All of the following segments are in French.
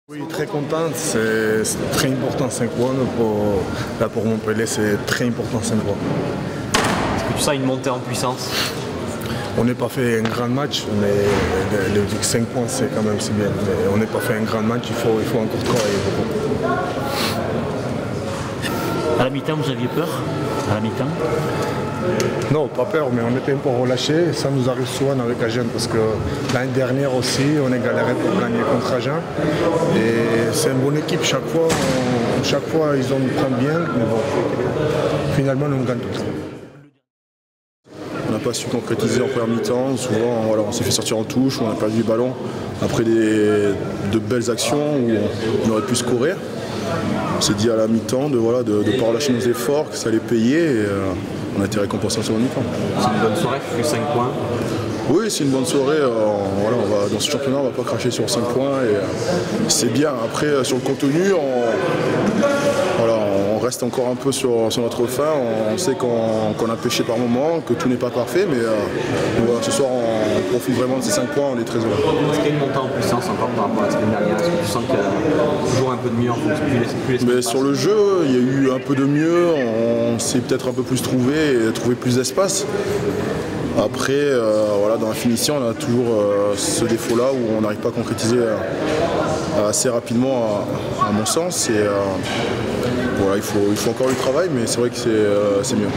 Oui, très content, c'est très important 5 points. Pour Montpellier, c'est très important 5 points. Est-ce que tu sens une montée en puissance? On n'a pas fait un grand match, mais les 5 points c'est quand même si bien. Mais on n'a pas fait un grand match, il faut encore travailler beaucoup. À la mi-temps, vous aviez peur? À la mi-temps? Non, pas peur, mais on était un peu relâché. Ça nous arrive souvent avec Agen parce que l'année dernière aussi, on a galéré pour gagner contre Agen. Et c'est une bonne équipe, chaque fois ils nous prennent bien, mais bon, finalement on gagne tout le temps. On n'a pas su concrétiser en première mi-temps. Souvent, voilà, on s'est fait sortir en touche, on a perdu le ballon. Après de belles actions où on aurait pu scorer. On s'est dit à la mi-temps de ne pas relâcher nos efforts, que ça allait payer. Et, on a été récompensé sur le mi-temps. C'est une bonne soirée, tu fais 5 points. Oui, c'est une bonne soirée. Dans ce championnat, on ne va pas cracher sur 5 points. C'est bien. Après, sur le contenu, on reste encore un peu sur notre fin. On sait qu'on a pêché par moment, que tout n'est pas parfait. Mais ce soir, on profite vraiment de ces 5 points. On est très heureux. Est-ce qu'il y a une montée en puissance encore par rapport à la semaine dernière? Est-ce que tu sens qu'il y a toujours un peu de mieux en fonction mais sur le jeu, il y a eu un peu de mieux. On s'est peut-être un peu plus trouvé et trouvé plus d'espace. Après, dans la finition, on a toujours ce défaut-là où on n'arrive pas à concrétiser assez rapidement, à mon sens. Et, il faut encore du travail, mais c'est vrai que c'est mieux.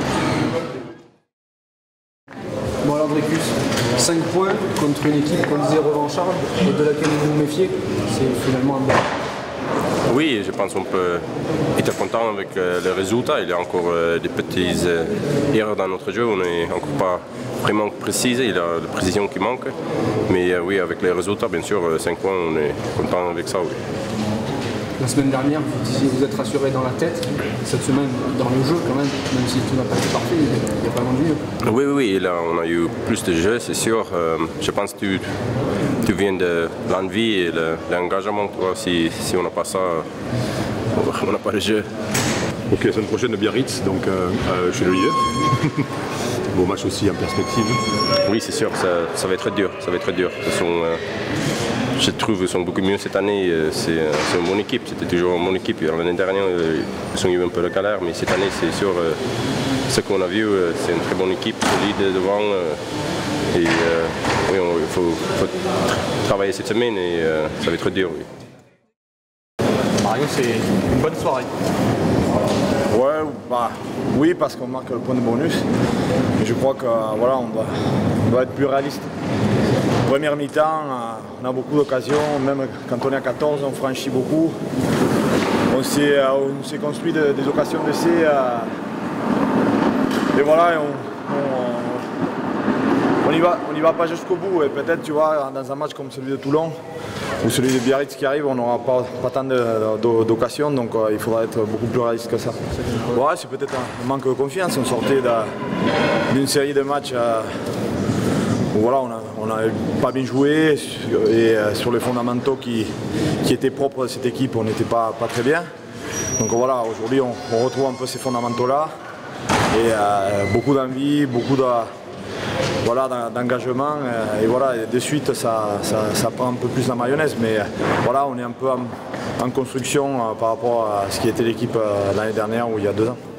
Bon alors Dreyfus, 5 points contre une équipe qu'on disait revancharde et de laquelle vous vous méfiez, c'est finalement un bon. Oui, je pense qu'on peut être content avec le résultat. Il y a encore des petites erreurs dans notre jeu, on n'est encore pas vraiment précis, il y a la précision qui manque. Mais oui, avec les résultats, bien sûr, 5 points, on est content avec ça. Oui. La semaine dernière, vous disiez vous êtes rassuré dans la tête. Cette semaine, dans le jeu quand même si tout n'a pas été parfait, il y a pas mal de mieux. Oui, là on a eu plus de jeux, c'est sûr. Je pense que tu viens de l'envie et l'engagement. Si on n'a pas ça, on n'a pas le jeu. Ok, la semaine prochaine de Biarritz, donc chez le leader. Beau match aussi en perspective. Oui, c'est sûr, ça va être dur. Ça va être dur. Je trouve qu'ils sont beaucoup mieux cette année. C'est une bonne équipe, c'était toujours une bonne équipe. L'année dernière, ils ont eu un peu de galère, mais cette année, c'est sûr, ce qu'on a vu, c'est une très bonne équipe, solide devant. Oui, il faut travailler cette semaine et ça va être dur. Oui. Mario, c'est une bonne soirée. Oui, parce qu'on marque le point de bonus. Mais je crois que on doit être plus réaliste. Première mi-temps, on a beaucoup d'occasions, même quand on est à 14, on franchit beaucoup. On s'est construit des occasions d'essai. Et voilà, on n'y va pas jusqu'au bout. Et peut-être, tu vois, dans un match comme celui de Toulon, ou celui de Biarritz qui arrive, on n'aura pas tant d'occasions, donc il faudra être beaucoup plus réaliste que ça. Ouais, c'est peut-être un manque de confiance. On sortait d'une série de matchs où on n'a pas bien joué et sur les fondamentaux qui étaient propres à cette équipe, on n'était pas très bien. Donc voilà, aujourd'hui on retrouve un peu ces fondamentaux-là et beaucoup d'envie, beaucoup d'engagement et de suite ça prend un peu plus la mayonnaise, mais on est un peu en construction par rapport à ce qui était l'équipe l'année dernière ou il y a 2 ans.